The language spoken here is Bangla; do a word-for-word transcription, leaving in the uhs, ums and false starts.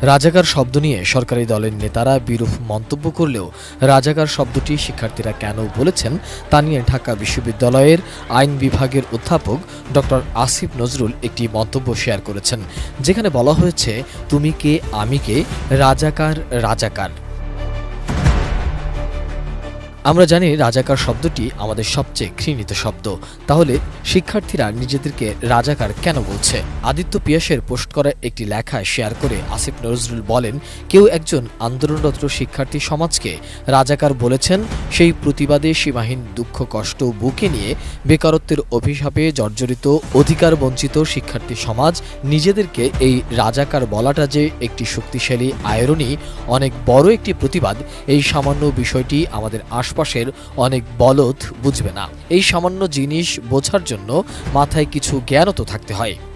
রাজাকার শব্দ নিয়ে সরকারি দলের নেতারা বিরূপ মন্তব্য করলেও রাজাকার শব্দটি শিক্ষার্থীরা কেন বলেছেন তা নিয়ে ঢাকা বিশ্ববিদ্যালয়ের আইন বিভাগের অধ্যাপক ডক্টর আসিফ নজরুল একটি মন্তব্য শেয়ার করেছেন, যেখানে বলা হয়েছে, তুমি কে আমি কে, রাজাকার রাজাকার। আমরা জানি রাজাকার শব্দটি আমাদের সবচেয়ে ঘৃণিত শব্দ, তাহলে শিক্ষার্থীরা নিজেদেরকে রাজাকার কেন বলছে? আদিত্য পিয়াসের পোস্ট করা একটি লেখা শেয়ার করে আসিফ নজরুল বলেন, কেউ একজন আন্দোলনরত শিক্ষার্থী সমাজকে রাজাকার বলেছেন, সেই প্রতিবাদে সীমাহীন দুঃখ কষ্ট বুকে নিয়ে বেকারত্বের অভিশাপে জর্জরিত অধিকার বঞ্চিত শিক্ষার্থী সমাজ নিজেদেরকে এই রাজাকার বলাটা যে একটি শক্তিশালী আয়রনি, অনেক বড় একটি প্রতিবাদ, এই সামান্য বিষয়টি আমাদের আশ পাশের অনেক বলদ বুঝবে না। এই সামান্য জিনিস বোঝার জন্য মাথায় কিছু জ্ঞানও তো থাকতে হয়।